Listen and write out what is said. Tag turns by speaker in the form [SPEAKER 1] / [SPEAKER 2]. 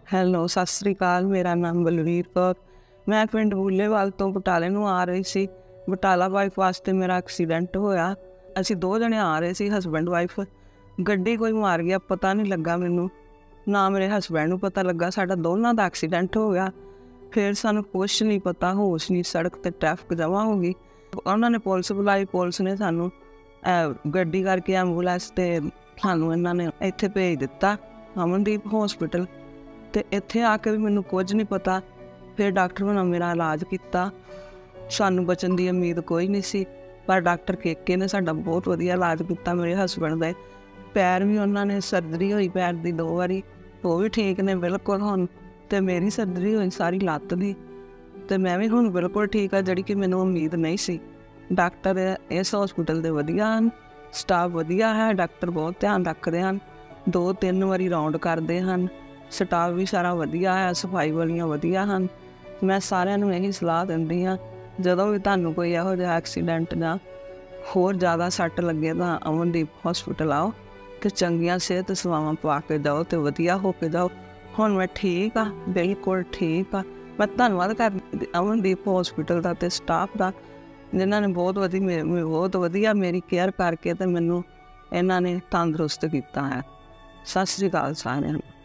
[SPEAKER 1] Hello, ਸਤਿ ਸ਼੍ਰੀ ਅਕਾਲ। ਮੇਰਾ ਨਾਮ ਬਲਵੀਰ ਕੌਰ। ਮੈਂ ਪਿੰਡ ਬੂਲੇਵਾਲ ਤੋਂ ਬਟਾਲੇ ਨੂੰ ਆ ਰਹੀ ਸੀ। ਬਟਾਲਾ ਬਾਈਪਾਸ 'ਤੇ ਮੇਰਾ ਐਕਸੀਡੈਂਟ ਹੋਇਆ। ਅਸੀਂ 2 ਜਣੇ ਆ ਰਹੇ ਸੀ, ਹਸਬੈਂਡ ਵਾਈਫ। ਗੱਡੀ ਕੋਈ ਮਾਰ ਗਿਆ, ਪਤਾ ਨਹੀਂ ਲੱਗਾ ਮੈਨੂੰ, ਨਾ ਮੇਰੇ ਹਸਬੈਂਡ ਨੂੰ ਪਤਾ ਲੱਗਾ। ਸਾਡਾ ਦੋਨਾਂ ਦਾ ਐਕਸੀਡੈਂਟ ਹੋ ਗਿਆ। ਫਿਰ ਸਾਨੂੰ ਕੁਛ ਨਹੀਂ ਪਤਾ, ਹੋਸ਼ ਨਹੀਂ, ਸੜਕ 'ਤੇ ਟ੍ਰੈਫਿਕ ਜਮ੍ਹਾਂ ਹੋ ਗਈ। ਉਹਨਾਂ ਨੇ ਪੁਲਿਸ ਬੁਲਾਈ। ਪੁਲਿਸ ਨੇ ਸਾਨੂੰ ਗੱਡੀ ਕਰਕੇ ਐਂਬੂਲੈਂਸ 'ਤੇ ਸਾਨੂੰ ਇਹਨਾਂ ਨੇ ਇੱਥੇ ਭੇਜ ਦਿੱਤਾ, ਅਮਨਦੀਪ ਹੌਸਪੀਟਲ। ਅਤੇ ਇੱਥੇ ਆ ਕੇ ਵੀ ਮੈਨੂੰ ਕੁਝ ਨਹੀਂ ਪਤਾ। ਫਿਰ ਡਾਕਟਰ ਹੋਣਾ ਮੇਰਾ ਇਲਾਜ ਕੀਤਾ। ਸਾਨੂੰ ਬਚਣ ਦੀ ਉਮੀਦ ਕੋਈ ਨਹੀਂ ਸੀ, ਪਰ ਡਾਕਟਰ ਕੇਕੇ ਨੇ ਸਾਡਾ ਬਹੁਤ ਵਧੀਆ ਇਲਾਜ ਕੀਤਾ। ਮੇਰੇ ਹਸਬੈਂਡ ਦਾ ਪੈਰ ਵੀ, ਉਹਨਾਂ ਨੇ ਸਰਜਰੀ ਹੋਈ ਪੈਰ ਦੀ 2 ਵਾਰੀ, ਉਹ ਵੀ ਠੀਕ ਨੇ ਬਿਲਕੁਲ ਹੁਣ। ਅਤੇ ਮੇਰੀ ਸਰਜਰੀ ਹੋਈ ਸਾਰੀ ਲੱਤ ਦੀ, ਅਤੇ ਮੈਂ ਵੀ ਹੁਣ ਬਿਲਕੁਲ ਠੀਕ ਆ, ਜਿਹੜੀ ਕਿ ਮੈਨੂੰ ਉਮੀਦ ਨਹੀਂ ਸੀ। ਡਾਕਟਰ ਇਸ ਹੌਸਪੀਟਲ ਦੇ ਵਧੀਆ ਹਨ, ਸਟਾਫ ਵਧੀਆ ਹੈ, ਡਾਕਟਰ ਬਹੁਤ ਧਿਆਨ ਰੱਖਦੇ ਹਨ, 2-3 ਵਾਰੀ ਰਾਊਂਡ ਕਰਦੇ ਹਨ। ਸਟਾਫ ਵੀ ਸਾਰਾ ਵਧੀਆ ਹੈ, ਸਫਾਈ ਵਾਲੀਆਂ ਵਧੀਆ ਹਨ। ਮੈਂ ਸਾਰਿਆਂ ਨੂੰ ਇਹੀ ਸਲਾਹ ਦਿੰਦੀ ਹਾਂ, ਜਦੋਂ ਵੀ ਤੁਹਾਨੂੰ ਕੋਈ ਇਹੋ ਜਿਹਾ ਐਕਸੀਡੈਂਟ ਜਾਂ ਹੋਰ ਜ਼ਿਆਦਾ ਸੱਟ ਲੱਗੇ ਤਾਂ ਅਮਨਦੀਪ ਹੌਸਪੀਟਲ ਆਓ ਅਤੇ ਚੰਗੀਆਂ ਸਿਹਤ ਸੇਵਾਵਾਂ ਪਾ ਕੇ ਜਾਓ ਅਤੇ ਵਧੀਆ ਹੋ ਕੇ ਜਾਓ। ਹੁਣ ਮੈਂ ਠੀਕ ਆ, ਬਿਲਕੁਲ ਠੀਕ ਆ। ਮੈਂ ਧੰਨਵਾਦ ਕਰਦੀ ਅਮਨਦੀਪ ਹੌਸਪੀਟਲ ਦਾ ਅਤੇ ਸਟਾਫ ਦਾ, ਜਿਨ੍ਹਾਂ ਨੇ ਬਹੁਤ ਵਧੀਆ ਮੇਰੀ ਕੇਅਰ ਕਰਕੇ ਅਤੇ ਮੈਨੂੰ ਇਹਨਾਂ ਨੇ ਤੰਦਰੁਸਤ ਕੀਤਾ ਹੈ। ਸਤਿ ਸ਼੍ਰੀ ਅਕਾਲ ਸਾਰਿਆਂ ਨੂੰ।